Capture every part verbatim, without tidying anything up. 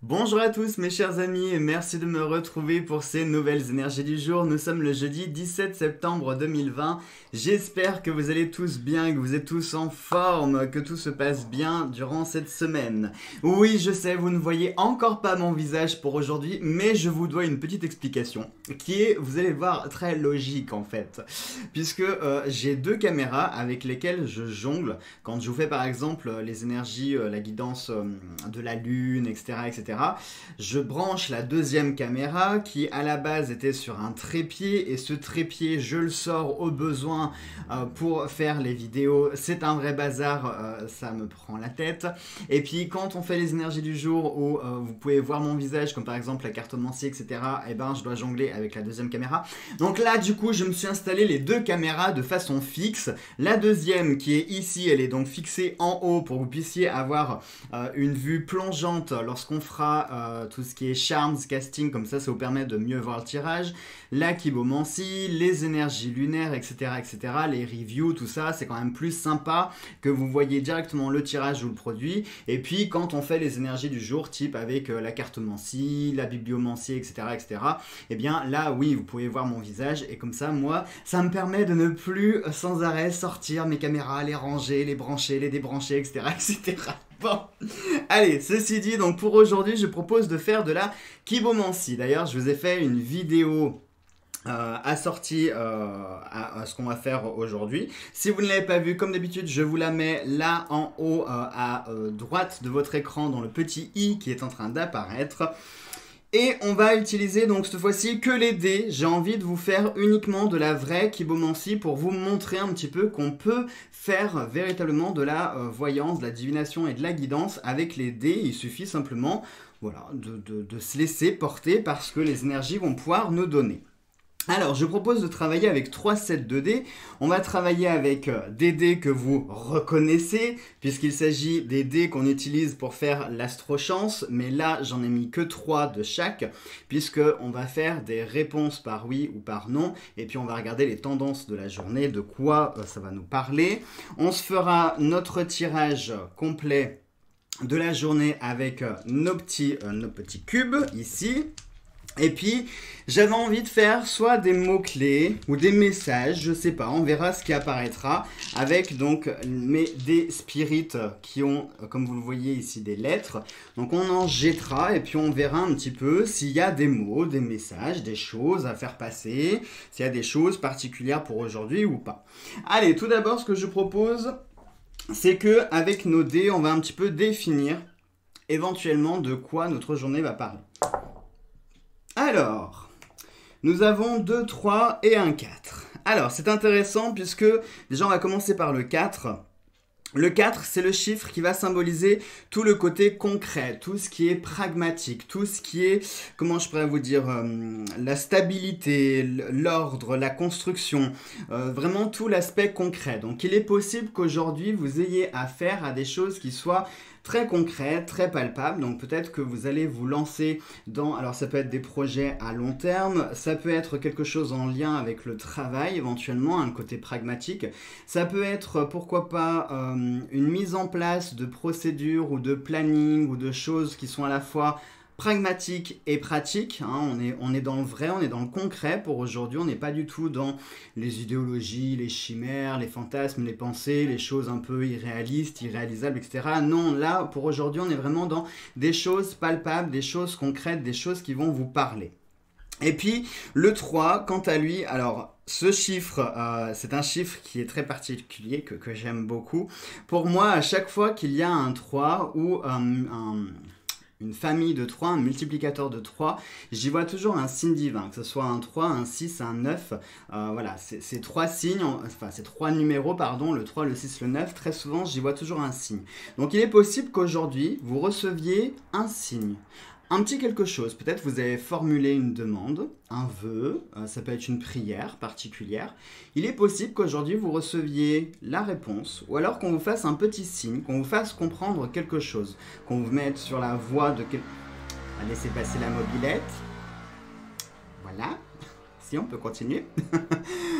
Bonjour à tous mes chers amis et merci de me retrouver pour ces nouvelles énergies du jour. Nous sommes le jeudi dix-sept septembre deux mille vingt. J'espère que vous allez tous bien, que vous êtes tous en forme, que tout se passe bien durant cette semaine. Oui, je sais, vous ne voyez encore pas mon visage pour aujourd'hui, mais je vous dois une petite explication qui est, vous allez voir, très logique en fait. Puisque euh, j'ai deux caméras avec lesquelles je jongle quand je vous fais par exemple les énergies, euh, la guidance euh, de la lune, et cetera et cetera. Je branche la deuxième caméra qui à la base était sur un trépied et ce trépied je le sors au besoin euh, pour faire les vidéos. C'est un vrai bazar, euh, ça me prend la tête. Et puis quand on fait les énergies du jour où euh, vous pouvez voir mon visage comme par exemple la cartomancie et cetera, et ben je dois jongler avec la deuxième caméra. Donc là du coup je me suis installé les deux caméras de façon fixe. La deuxième qui est ici, elle est donc fixée en haut pour que vous puissiez avoir euh, une vue plongeante lorsqu'on fera Euh, tout ce qui est charms, casting, comme ça, ça vous permet de mieux voir le tirage, la kibomancie, les énergies lunaires, et cetera, et cetera, les reviews, tout ça, c'est quand même plus sympa que vous voyez directement le tirage ou le produit. Et puis, quand on fait les énergies du jour, type avec euh, la cartomancie, la bibliomancie, et cetera, et cetera, et bien là, oui, vous pouvez voir mon visage et comme ça, moi, ça me permet de ne plus euh, sans arrêt sortir mes caméras, les ranger, les brancher, les débrancher, et cetera, et cetera. Bon, allez, ceci dit, donc pour aujourd'hui, je propose de faire de la kibomancie. D'ailleurs, je vous ai fait une vidéo euh, assortie euh, à, à ce qu'on va faire aujourd'hui. Si vous ne l'avez pas vue, comme d'habitude, je vous la mets là en haut euh, à euh, droite de votre écran dans le petit i qui est en train d'apparaître. Et on va utiliser donc cette fois-ci que les dés. J'ai envie de vous faire uniquement de la vraie kibomancie pour vous montrer un petit peu qu'on peut faire véritablement de la euh, voyance, de la divination et de la guidance avec les dés. Il suffit simplement voilà, de, de, de se laisser porter parce que les énergies vont pouvoir nous donner. Alors, je propose de travailler avec trois sets de dés. On va travailler avec des dés que vous reconnaissez, puisqu'il s'agit des dés qu'on utilise pour faire l'astrochance, mais là, j'en ai mis que trois de chaque, puisqu'on va faire des réponses par oui ou par non, et puis on va regarder les tendances de la journée, de quoi ça va nous parler. On se fera notre tirage complet de la journée avec nos petits, euh, nos petits cubes, ici. Et puis, j'avais envie de faire soit des mots-clés ou des messages, je sais pas, on verra ce qui apparaîtra, avec donc mes des spirits qui ont, comme vous le voyez ici, des lettres. Donc on en jettera et puis on verra un petit peu s'il y a des mots, des messages, des choses à faire passer, s'il y a des choses particulières pour aujourd'hui ou pas. Allez, tout d'abord, ce que je propose, c'est que avec nos dés, on va un petit peu définir éventuellement de quoi notre journée va parler. Alors, nous avons deux, trois et un quatre. Alors, c'est intéressant puisque déjà on va commencer par le quatre. Le quatre, c'est le chiffre qui va symboliser tout le côté concret, tout ce qui est pragmatique, tout ce qui est, comment je pourrais vous dire, euh, la stabilité, l'ordre, la construction, euh, vraiment tout l'aspect concret. Donc il est possible qu'aujourd'hui vous ayez affaire à des choses qui soient très concrètes, très palpables. Donc peut-être que vous allez vous lancer dans, alors ça peut être des projets à long terme, ça peut être quelque chose en lien avec le travail éventuellement, un côté pragmatique. Ça peut être, pourquoi pas, euh, une mise en place de procédures ou de planning ou de choses qui sont à la fois pragmatique et pratique, hein, on est, on est dans le vrai, on est dans le concret pour aujourd'hui, on n'est pas du tout dans les idéologies, les chimères, les fantasmes, les pensées, les choses un peu irréalistes, irréalisables, et cetera. Non, là, pour aujourd'hui, on est vraiment dans des choses palpables, des choses concrètes, des choses qui vont vous parler. Et puis, le trois, quant à lui, alors... Ce chiffre, euh, c'est un chiffre qui est très particulier, que, que j'aime beaucoup. Pour moi, à chaque fois qu'il y a un trois ou un... un une famille de trois, un multiplicateur de trois, j'y vois toujours un signe divin, que ce soit un trois, un six, un neuf, euh, voilà, ces trois signes, enfin ces trois numéros, pardon, le trois, le six, le neuf, très souvent j'y vois toujours un signe. Donc il est possible qu'aujourd'hui vous receviez un signe, un petit quelque chose, peut-être vous avez formulé une demande, un vœu, euh, ça peut être une prière particulière. Il est possible qu'aujourd'hui vous receviez la réponse, ou alors qu'on vous fasse un petit signe, qu'on vous fasse comprendre quelque chose, qu'on vous mette sur la voie de... Quel... On va laisser passer la mobilette. Voilà. Si, on peut continuer.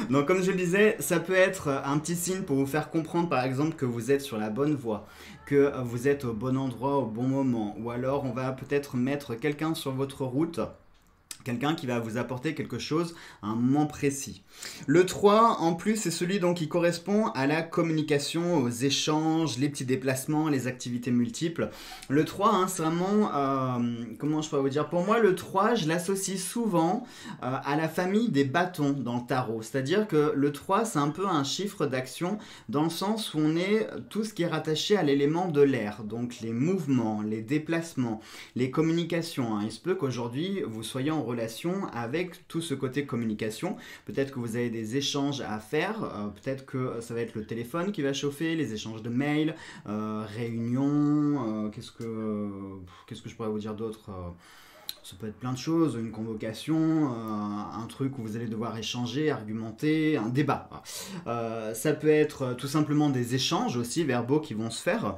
Donc comme je le disais, ça peut être un petit signe pour vous faire comprendre par exemple que vous êtes sur la bonne voie, que vous êtes au bon endroit au bon moment, ou alors on va peut-être mettre quelqu'un sur votre route, quelqu'un qui va vous apporter quelque chose à un moment précis. Le trois, en plus, c'est celui donc qui correspond à la communication, aux échanges, les petits déplacements, les activités multiples. Le trois, hein, c'est vraiment, euh, comment je peux vous dire, pour moi, le trois, je l'associe souvent euh, à la famille des bâtons dans le tarot. C'est-à-dire que le trois, c'est un peu un chiffre d'action dans le sens où on est tout ce qui est rattaché à l'élément de l'air. Donc les mouvements, les déplacements, les communications. Hein. Il se peut qu'aujourd'hui, vous soyez en relation avec tout ce côté communication. Peut-être que vous avez des échanges à faire, euh, peut-être que ça va être le téléphone qui va chauffer, les échanges de mails, euh, réunions, euh, qu'est-ce que qu'est-ce que je pourrais vous dire d'autre euh, ça peut être plein de choses, une convocation, euh, un truc où vous allez devoir échanger, argumenter, un débat. Euh, ça peut être tout simplement des échanges aussi verbaux qui vont se faire.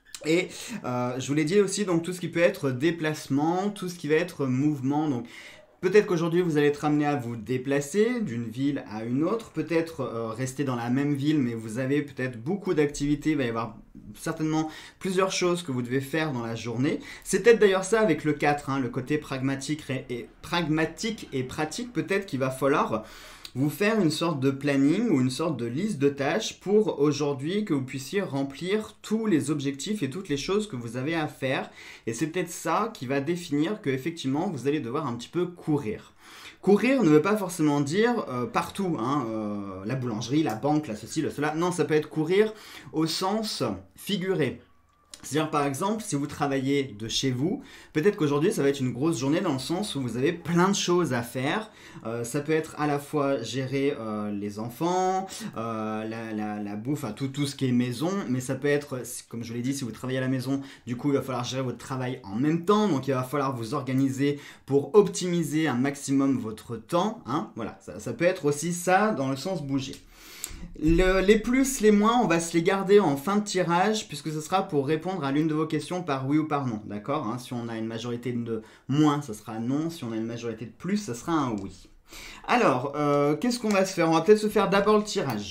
Et euh, je vous l'ai dit aussi, donc tout ce qui peut être déplacement, tout ce qui va être mouvement, donc peut-être qu'aujourd'hui vous allez être amené à vous déplacer d'une ville à une autre, peut-être euh, rester dans la même ville, mais vous avez peut-être beaucoup d'activités, il va y avoir certainement plusieurs choses que vous devez faire dans la journée. C'est peut-être d'ailleurs ça avec le quatre, hein, le côté pragmatique et, et, pragmatique et pratique, peut-être qu'il va falloir vous faire une sorte de planning ou une sorte de liste de tâches pour aujourd'hui que vous puissiez remplir tous les objectifs et toutes les choses que vous avez à faire. Et c'est peut-être ça qui va définir que effectivement vous allez devoir un petit peu courir. Courir ne veut pas forcément dire euh, partout, hein, euh, la boulangerie, la banque, la ceci, le cela. Non, ça peut être courir au sens figuré. C'est-à-dire par exemple, si vous travaillez de chez vous, peut-être qu'aujourd'hui ça va être une grosse journée dans le sens où vous avez plein de choses à faire. Euh, ça peut être à la fois gérer euh, les enfants, euh, la, la, la bouffe, enfin, tout, tout ce qui est maison, mais ça peut être, comme je vous l'ai dit, si vous travaillez à la maison, du coup il va falloir gérer votre travail en même temps, donc il va falloir vous organiser pour optimiser un maximum votre temps. Hein, voilà, ça, ça peut être aussi ça dans le sens bouger. Le, les plus, les moins, on va se les garder en fin de tirage puisque ce sera pour répondre à l'une de vos questions par oui ou par non, d'accord, hein, si on a une majorité de moins, ça sera non, si on a une majorité de plus, ça sera un oui. Alors, euh, qu'est-ce qu'on va se faire? On va peut-être se faire d'abord le tirage.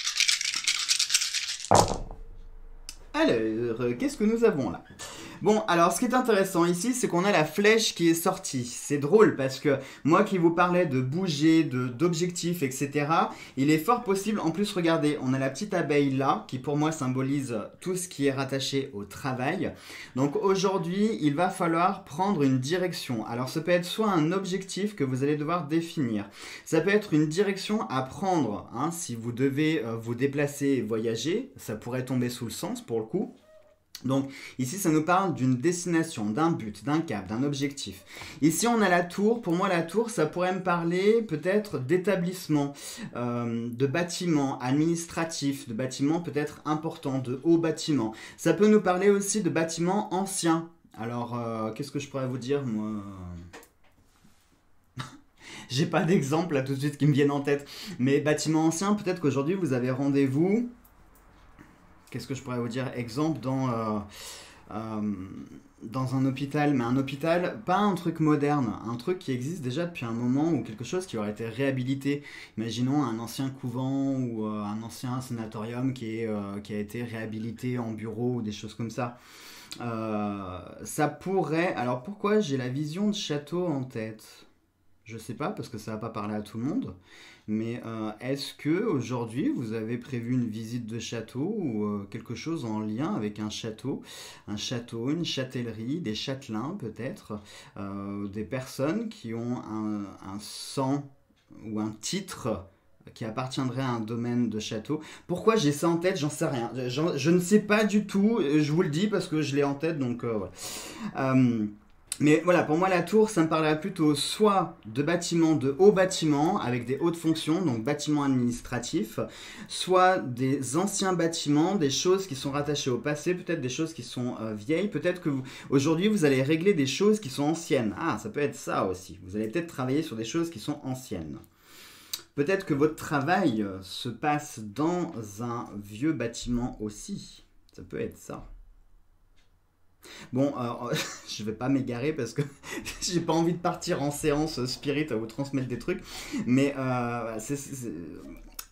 Alors, qu'est-ce que nous avons là? Bon, alors ce qui est intéressant ici, c'est qu'on a la flèche qui est sortie. C'est drôle parce que moi qui vous parlais de bouger, de, d'objectifs, et cetera, il est fort possible, en plus regardez, on a la petite abeille là, qui pour moi symbolise tout ce qui est rattaché au travail. Donc aujourd'hui, il va falloir prendre une direction. Alors ça peut être soit un objectif que vous allez devoir définir. Ça peut être une direction à prendre, hein, si vous devez euh, vous déplacer et voyager, ça pourrait tomber sous le sens pour le coup. Donc ici ça nous parle d'une destination, d'un but, d'un cap, d'un objectif. Ici on a la tour, pour moi la tour ça pourrait me parler peut-être d'établissement, euh, de bâtiments administratifs, de bâtiments peut-être importants, de hauts bâtiments. Ça peut nous parler aussi de bâtiments anciens. Alors euh, qu'est-ce que je pourrais vous dire moi? J'ai pas d'exemple là tout de suite qui me viennent en tête, mais bâtiments anciens, peut-être qu'aujourd'hui vous avez rendez-vous. Qu'est-ce que je pourrais vous dire? Exemple dans, euh, euh, dans un hôpital, mais un hôpital, pas un truc moderne, un truc qui existe déjà depuis un moment ou quelque chose qui aurait été réhabilité. Imaginons un ancien couvent ou euh, un ancien sanatorium qui, est, euh, qui a été réhabilité en bureau ou des choses comme ça. Euh, ça pourrait... Alors pourquoi j'ai la vision de château en tête? Je sais pas, parce que ça va pas parler à tout le monde. Mais euh, est-ce que aujourd'hui vous avez prévu une visite de château ou euh, quelque chose en lien avec un château, un château, une châtellerie, des châtelains peut-être, euh, des personnes qui ont un, un sang ou un titre qui appartiendrait à un domaine de château. Pourquoi j'ai ça en tête, j'en sais rien. Je, je ne sais pas du tout, je vous le dis parce que je l'ai en tête, donc euh, voilà. Euh, Mais voilà, pour moi la tour, ça me parlerait plutôt soit de bâtiments, de hauts bâtiments avec des hautes fonctions, donc bâtiments administratifs, soit des anciens bâtiments, des choses qui sont rattachées au passé, peut-être des choses qui sont euh, vieilles, peut-être que vous, aujourd'hui vous allez régler des choses qui sont anciennes. Ah, ça peut être ça aussi. Vous allez peut-être travailler sur des choses qui sont anciennes. Peut-être que votre travail se passe dans un vieux bâtiment aussi. Ça peut être ça. Bon, euh, je vais pas m'égarer parce que j'ai pas envie de partir en séance spirit à vous transmettre des trucs, mais euh, c'est, c'est,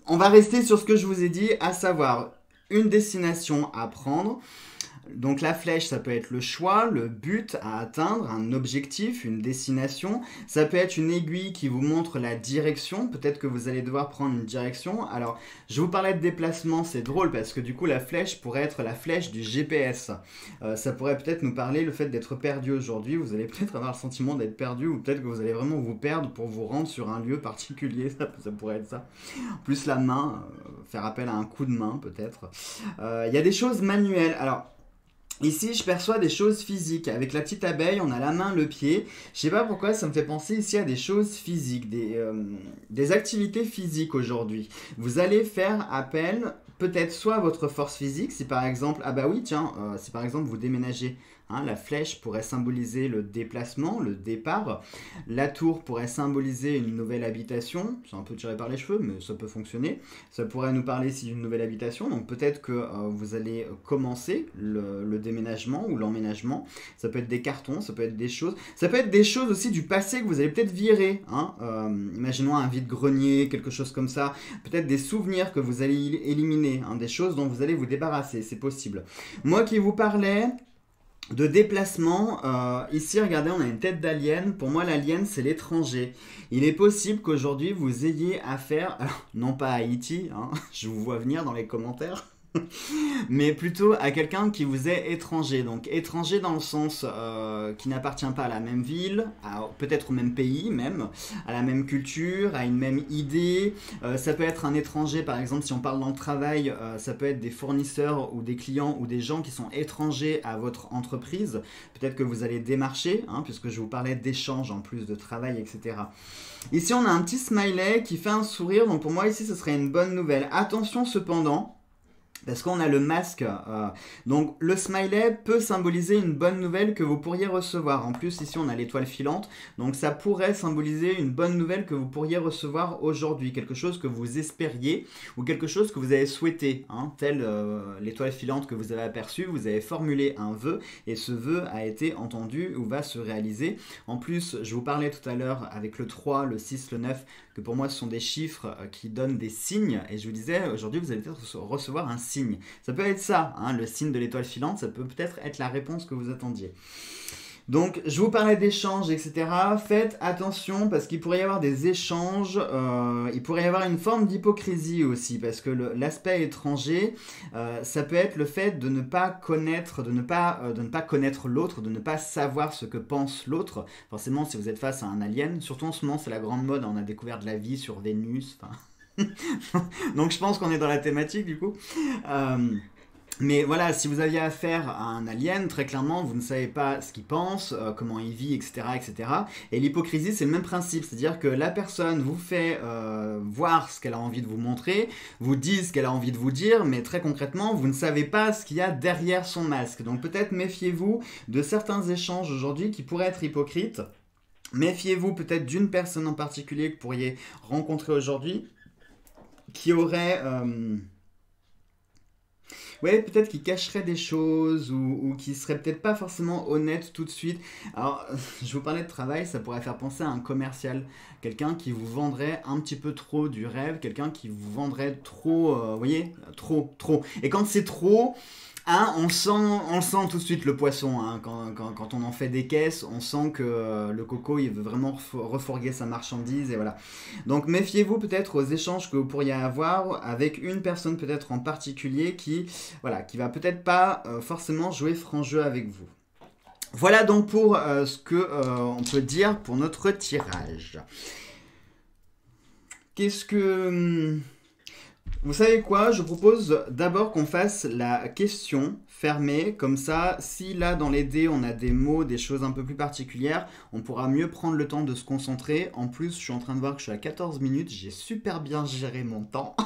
on va rester sur ce que je vous ai dit, à savoir une destination à prendre. Donc la flèche, ça peut être le choix, le but à atteindre, un objectif, une destination. Ça peut être une aiguille qui vous montre la direction. Peut-être que vous allez devoir prendre une direction. Alors, je vous parlais de déplacement, c'est drôle parce que du coup, la flèche pourrait être la flèche du G P S. Euh, ça pourrait peut-être nous parler le fait d'être perdu aujourd'hui. Vous allez peut-être avoir le sentiment d'être perdu ou peut-être que vous allez vraiment vous perdre pour vous rendre sur un lieu particulier. Ça, ça pourrait être ça. Plus la main, euh, faire appel à un coup de main peut-être. Il euh, y a des choses manuelles. Alors, ici, je perçois des choses physiques. Avec la petite abeille, on a la main, le pied. Je sais pas pourquoi, ça me fait penser ici à des choses physiques, des, euh, des activités physiques aujourd'hui. Vous allez faire appel peut-être soit à votre force physique, si par exemple, ah bah oui, tiens, euh, si par exemple vous déménagez, hein, la flèche pourrait symboliser le déplacement, le départ. La tour pourrait symboliser une nouvelle habitation. C'est un peu tiré par les cheveux, mais ça peut fonctionner. Ça pourrait nous parler ici d'une nouvelle habitation. Donc peut-être que euh, vous allez commencer le, le déménagement ou l'emménagement. Ça peut être des cartons, ça peut être des choses. Ça peut être des choses aussi du passé que vous allez peut-être virer. Hein. Euh, imaginons un vide-grenier, quelque chose comme ça. Peut-être des souvenirs que vous allez éliminer. Hein, des choses dont vous allez vous débarrasser. C'est possible. Moi qui vous parlais de déplacement, euh, ici regardez, on a une tête d'alien. Pour moi l'alien c'est l'étranger. Il est possible qu'aujourd'hui vous ayez affaire, alors non pas à Haïti, hein, je vous vois venir dans les commentaires, mais plutôt à quelqu'un qui vous est étranger. Donc étranger dans le sens euh, qui n'appartient pas à la même ville, peut-être au même pays même, à la même culture, à une même idée. Euh, ça peut être un étranger, par exemple si on parle dans le travail, euh, ça peut être des fournisseurs ou des clients ou des gens qui sont étrangers à votre entreprise. Peut-être que vous allez démarcher, hein, puisque je vous parlais d'échange en plus de travail, et cetera. Ici on a un petit smiley qui fait un sourire, donc pour moi ici ce serait une bonne nouvelle. Attention cependant, parce qu'on a le masque, euh, donc le smiley peut symboliser une bonne nouvelle que vous pourriez recevoir. En plus, ici, on a l'étoile filante, donc ça pourrait symboliser une bonne nouvelle que vous pourriez recevoir aujourd'hui. Quelque chose que vous espériez ou quelque chose que vous avez souhaité, hein, tel euh, l'étoile filante que vous avez aperçue. Vous avez formulé un vœu et ce vœu a été entendu ou va se réaliser. En plus, je vous parlais tout à l'heure avec le trois, le six, le neuf, que pour moi, ce sont des chiffres qui donnent des signes. Et je vous disais, aujourd'hui, vous allez peut-être recevoir un signe. Ça peut être ça, hein, le signe de l'étoile filante, ça peut peut-être être la réponse que vous attendiez. Donc, je vous parlais d'échanges, et cetera. Faites attention parce qu'il pourrait y avoir des échanges, euh, il pourrait y avoir une forme d'hypocrisie aussi, parce que l'aspect étranger, euh, ça peut être le fait de ne pas connaître, de ne pas, euh, de ne pas connaître l'autre, de ne pas savoir ce que pense l'autre. Forcément, si vous êtes face à un alien, surtout en ce moment, c'est la grande mode, on a découvert de la vie sur Vénus, enfin... Donc je pense qu'on est dans la thématique du coup. Euh, mais voilà, si vous aviez affaire à un alien, très clairement, vous ne savez pas ce qu'il pense, euh, comment il vit, et cetera, et cetera. Et l'hypocrisie, c'est le même principe, c'est-à-dire que la personne vous fait euh, voir ce qu'elle a envie de vous montrer, vous dit ce qu'elle a envie de vous dire, mais très concrètement, vous ne savez pas ce qu'il y a derrière son masque. Donc peut-être méfiez-vous de certains échanges aujourd'hui qui pourraient être hypocrites. Méfiez-vous peut-être d'une personne en particulier que vous pourriez rencontrer aujourd'hui, qui aurait... Euh... Ouais, peut-être qui cacherait des choses ou, ou qui serait peut-être pas forcément honnête tout de suite. Alors, je vous parlais de travail, ça pourrait faire penser à un commercial. Quelqu'un qui vous vendrait un petit peu trop du rêve, quelqu'un qui vous vendrait trop, euh, vous voyez, trop, trop. Et quand c'est trop... Hein, on sent, on sent tout de suite le poisson, hein. quand, quand, quand on en fait des caisses, on sent que euh, le coco il veut vraiment refourguer sa marchandise et voilà. Donc méfiez-vous peut-être aux échanges que vous pourriez avoir avec une personne peut-être en particulier qui, voilà, qui va peut-être pas euh, forcément jouer franc jeu avec vous. Voilà donc pour euh, ce que euh, on peut dire pour notre tirage. Qu'est-ce que... Vous savez quoi? Je propose d'abord qu'on fasse la question fermée. Comme ça, si là dans les dés on a des mots, des choses un peu plus particulières, on pourra mieux prendre le temps de se concentrer. En plus, je suis en train de voir que je suis à quatorze minutes. J'ai super bien géré mon temps.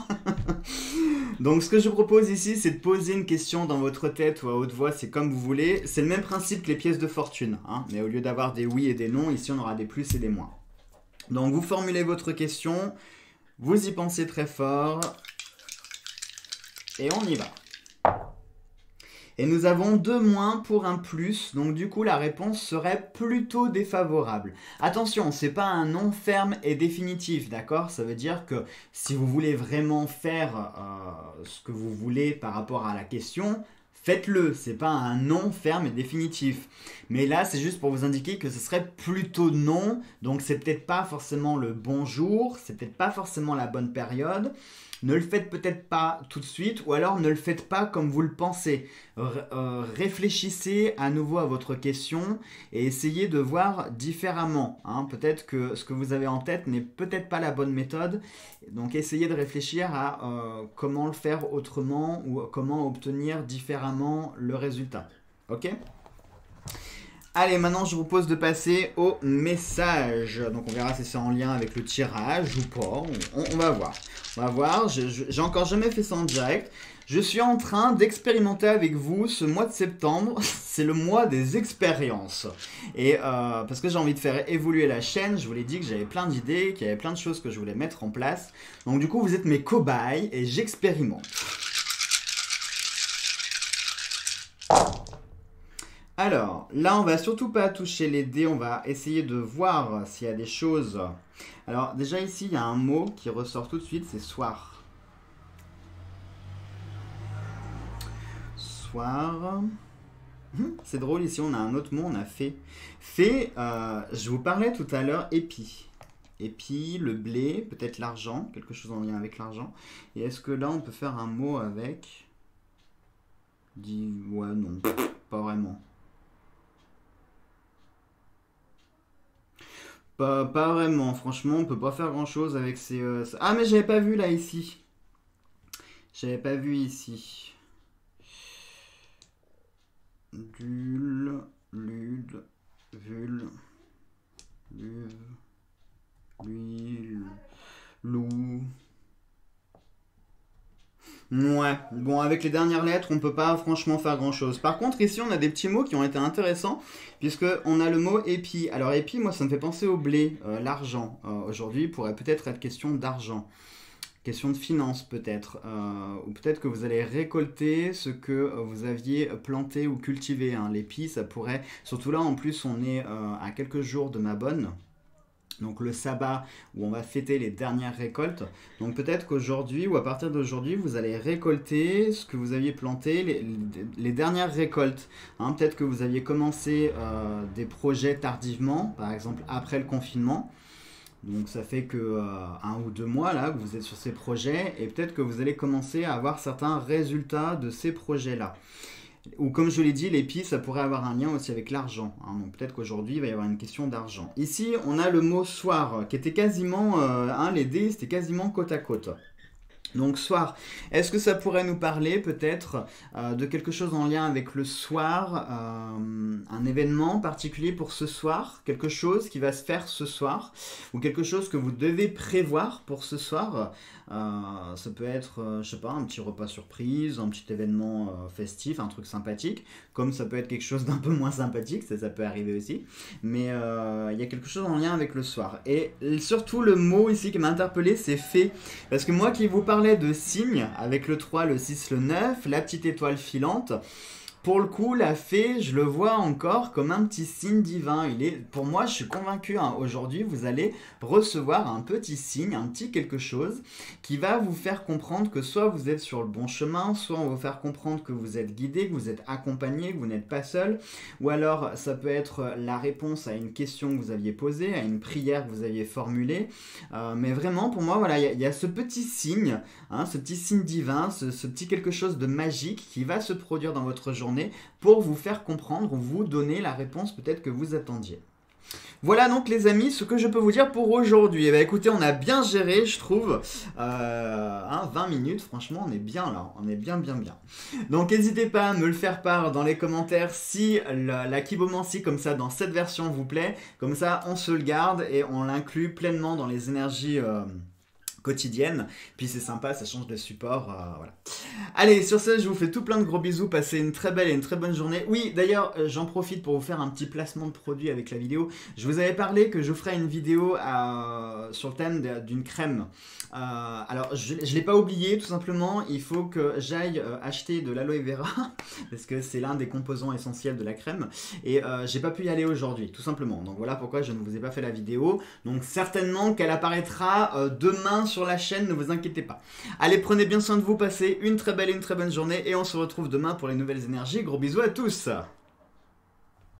Donc ce que je vous propose ici, c'est de poser une question dans votre tête ou à haute voix, c'est comme vous voulez. C'est le même principe que les pièces de fortune, hein. Mais au lieu d'avoir des oui et des non, ici on aura des plus et des moins. Donc vous formulez votre question, vous y pensez très fort... Et on y va. Et nous avons deux moins pour un plus, donc du coup la réponse serait plutôt défavorable. Attention, c'est pas un non ferme et définitif, d'accord? Ça veut dire que si vous voulez vraiment faire euh, ce que vous voulez par rapport à la question, faites-le, c'est pas un non ferme et définitif. Mais là, c'est juste pour vous indiquer que ce serait plutôt non, donc c'est peut-être pas forcément le bon jour, c'est peut-être pas forcément la bonne période. Ne le faites peut-être pas tout de suite, ou alors ne le faites pas comme vous le pensez. R euh, réfléchissez à nouveau à votre question et essayez de voir différemment. Hein. Peut-être que ce que vous avez en tête n'est peut-être pas la bonne méthode. Donc essayez de réfléchir à euh, comment le faire autrement ou comment obtenir différemment le résultat. Ok ? Allez, maintenant je vous propose de passer au message. Donc on verra si c'est en lien avec le tirage ou pas. On, on, on va voir. On va voir. J'ai encore jamais fait ça en direct. Je suis en train d'expérimenter avec vous ce mois de septembre. C'est le mois des expériences. Et euh, parce que j'ai envie de faire évoluer la chaîne, je vous l'ai dit que j'avais plein d'idées, qu'il y avait plein de choses que je voulais mettre en place. Donc du coup, vous êtes mes cobayes et j'expérimente. Alors, là, on va surtout pas toucher les dés, on va essayer de voir s'il y a des choses. Alors, déjà ici, il y a un mot qui ressort tout de suite, c'est soir. Soir. C'est drôle, ici, on a un autre mot, on a fait. Fait, euh, je vous parlais tout à l'heure, épi. Épi, le blé, peut-être l'argent, quelque chose en lien avec l'argent. Et est-ce que là, on peut faire un mot avec... Dis... Ouais, non, pas vraiment. Pas, pas vraiment, franchement, on peut pas faire grand chose avec ces... Euh... Ah, mais j'avais pas vu là, ici. J'avais pas vu ici. Dul, lud, vul, luve, l'huile, loup... Ouais, bon, avec les dernières lettres, on peut pas franchement faire grand chose. Par contre, ici, on a des petits mots qui ont été intéressants, puisque on a le mot épi. Alors, épi, moi, ça me fait penser au blé, euh, l'argent. Euh, Aujourd'hui, il pourrait peut-être être question d'argent, question de finance, peut-être. Euh, ou peut-être que vous allez récolter ce que vous aviez planté ou cultivé. Hein. L'épi, ça pourrait... Surtout là, en plus, on est euh, à quelques jours de ma bonne. Donc le sabbat où on va fêter les dernières récoltes. Donc peut-être qu'aujourd'hui ou à partir d'aujourd'hui, vous allez récolter ce que vous aviez planté, les, les dernières récoltes. Hein, peut-être que vous aviez commencé euh, des projets tardivement, par exemple après le confinement. Donc ça fait que euh, un ou deux mois là que vous êtes sur ces projets et peut-être que vous allez commencer à avoir certains résultats de ces projets-là. Ou comme je l'ai dit, l'épi, ça pourrait avoir un lien aussi avec l'argent. Hein. Donc peut-être qu'aujourd'hui, il va y avoir une question d'argent. Ici, on a le mot soir, qui était quasiment, euh, hein, les dés, c'était quasiment côte à côte. Donc soir, est-ce que ça pourrait nous parler peut-être euh, de quelque chose en lien avec le soir, euh, un événement particulier pour ce soir, quelque chose qui va se faire ce soir, ou quelque chose que vous devez prévoir pour ce soir. Euh, ça peut être, euh, je sais pas, un petit repas surprise, un petit événement euh, festif, un truc sympathique, comme ça peut être quelque chose d'un peu moins sympathique, ça, ça peut arriver aussi, mais euh, il y a quelque chose en lien avec le soir. Et surtout le mot ici qui m'a interpellé, c'est fait, parce que moi qui vous parlais de signes, avec le trois, le six, le neuf, la petite étoile filante, pour le coup, la fée, je le vois encore comme un petit signe divin. Il est, pour moi, je suis convaincu, hein, aujourd'hui, vous allez recevoir un petit signe, un petit quelque chose qui va vous faire comprendre que soit vous êtes sur le bon chemin, soit on va vous faire comprendre que vous êtes guidé, que vous êtes accompagné, que vous n'êtes pas seul. Ou alors, ça peut être la réponse à une question que vous aviez posée, à une prière que vous aviez formulée. Euh, mais vraiment, pour moi, voilà, il y, y a ce petit signe, hein, ce petit signe divin, ce, ce petit quelque chose de magique qui va se produire dans votre journée pour vous faire comprendre ou vous donner la réponse peut-être que vous attendiez. Voilà donc les amis ce que je peux vous dire pour aujourd'hui. Eh bien, écoutez, on a bien géré, je trouve, euh, hein, vingt minutes, franchement on est bien là, on est bien bien bien. Donc n'hésitez pas à me le faire part dans les commentaires si la, la Kibomancie comme ça dans cette version vous plaît, comme ça on se le garde et on l'inclut pleinement dans les énergies... Euh, quotidienne, puis c'est sympa, ça change de support, euh, voilà. Allez, sur ce, je vous fais tout plein de gros bisous, passez une très belle et une très bonne journée. Oui, d'ailleurs, euh, j'en profite pour vous faire un petit placement de produit avec la vidéo. Je vous avais parlé que je ferai une vidéo euh, sur le thème d'une crème. Euh, alors, je ne l'ai pas oublié, tout simplement, il faut que j'aille euh, acheter de l'aloe vera, parce que c'est l'un des composants essentiels de la crème, et euh, j'ai pas pu y aller aujourd'hui, tout simplement. Donc voilà pourquoi je ne vous ai pas fait la vidéo. Donc certainement qu'elle apparaîtra euh, demain sur la chaîne, ne vous inquiétez pas. Allez, prenez bien soin de vous, passez une très belle et une très bonne journée, et on se retrouve demain pour les nouvelles énergies. Gros bisous à tous!